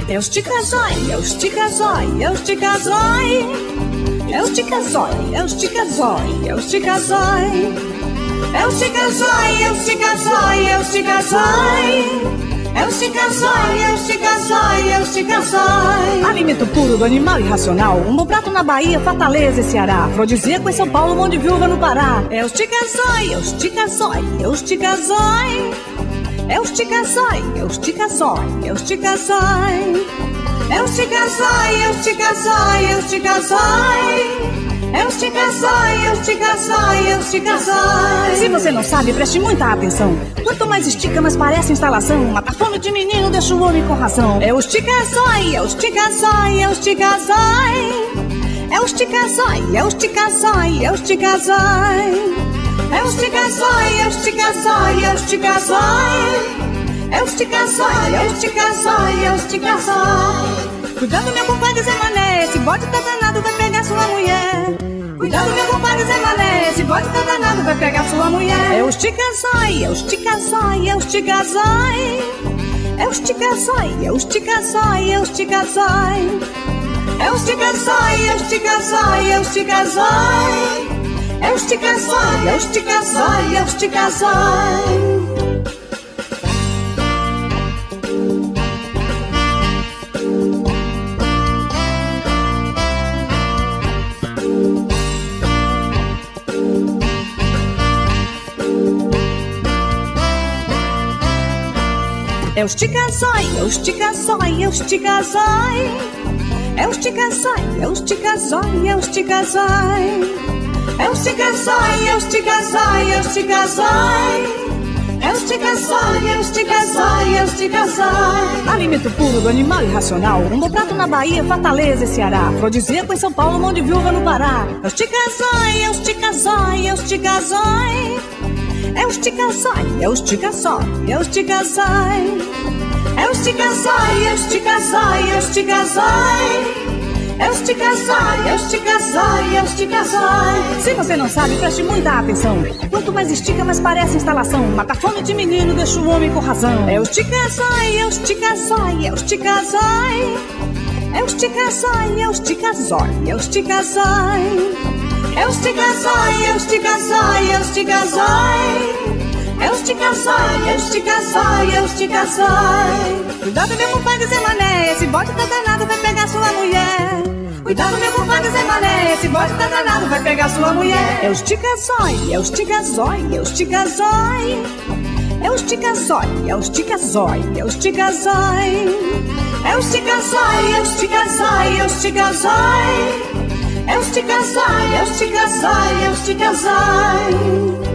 É o estica-zói, é o estica-zói, é o estica-zói. É o estica-zói, é o estica-zói, é o estica-zói. É o estica-zói, é o estica-zói, é o estica-zói. É o estica-zói, é o estica-zói, é o estica-zói. Alimento puro do animal irracional. Um bom prato na Bahia, Fortaleza e Ceará. Afrodisíaco em São Paulo, Mão de Viúva no Pará. É o estica-zói, é o estica-zói, é o estica-zói. É o estica-zói, é o estica-zói, é o estica-zói. É o estica-zói, é o estica-zói, é o estica-zói. É o estica-zói, é o estica-zói, é o estica-zói. Se você não sabe, preste muita atenção. Quanto mais estica, mais parece instalação. Mata fome de menino, deixa o homem com razão. É o estica-zói, é o estica-zói, é o estica-zói. É o estica-zói, é o estica-zói, é o estica-zói. É o estica-zói, é o estica-zói, é o estica-zói. É o estica-zói, é o estica-zói, é o estica-zói. Cuidado, meu compadre Zé Mané, esse bode tá danado, vai pegar sua mulher. Cuidado, meu compadre Zé Mané, esse bode tá danado, vai pegar sua mulher. É o estica-zói, é o estica-zói, é o estica-zói. É o estica-zói, é o estica-zói, é o estica-zói. É o estica-zói, é o estica-zói, é o estica-zói. É o estica-zói, é o estica-zói, é o estica-zói. É o estica-zói, é o estica-zói, é o estica-zói. É o estica-zói, é o estica-zói, é o estica-zói. É o estica-zói, é o estica-zói, é o estica-zói. É o estica-zói, é o estica-zói, é o estica-zói. Alimento puro do animal irracional. Um bom prato na Bahia, Fortaleza e Ceará. Afrodisíaco em São Paulo, Mão de Viúva no Pará. É o estica-zói, é o estica-zói, é o estica-zói. É o estica-zói, é o estica-zói, é o estica-zói. É o estica-zói, é o estica-zói, é o estica-zói. É o estica-zói, é o estica-zói, é o estica-zói. Se você não sabe, preste muita atenção. Quanto mais estica, mais parece instalação. Mata fome de menino, deixa o homem com razão. É o estica-zói, é o estica-zói, é o estica-zói. É o estica-zói, é o estica-zói, é o estica-zói. É o estica-zói, é o estica-zói, é o estica-zói. É o estica-zói, é o estica-zói, é o estica-zói. Cuidado, meu compadre Zé Mané, esse bode tá danado, vai pegar sua mulher. Cuidado, meu compadre Zé Mané, esse bode tá danado, vai pegar sua mulher. É o estica-zói, é o estica-zói, é o estica-zói. É o estica-zói, é o estica-zói, é o estica-zói. É o estica-zói, é o estica-zói, é o estica-zói. É o estica-zói, é o estica-zói, é o estica-zói.